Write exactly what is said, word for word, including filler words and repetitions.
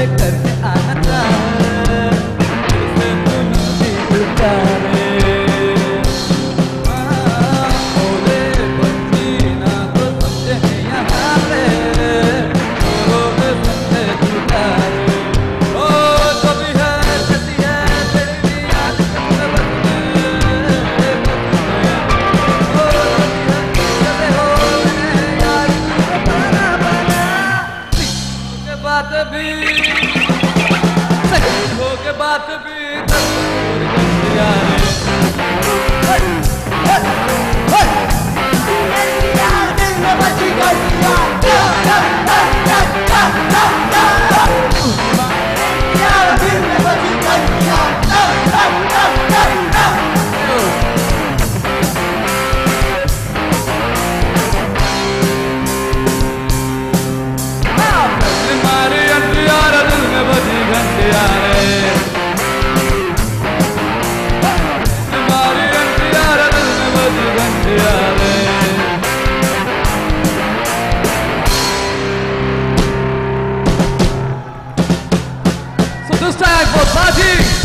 करके आना तुझसे मुझे उतारे ओले बच्ची ना तो समझे यहाँ पे रोगे समझे उतारे ओ जो भी है कैसी है तेरी याद कितने बचने ओ कैसे हो मैं यार बना बना के बात भी सही हो के बात भी तस्वीर करते यारे यार दिल में बची गई यार दिल में बची गई मारी अंधियार दिल में बजी घंटियारे मारी अंधियार दिल में बजी घंटियारे So this time for Saji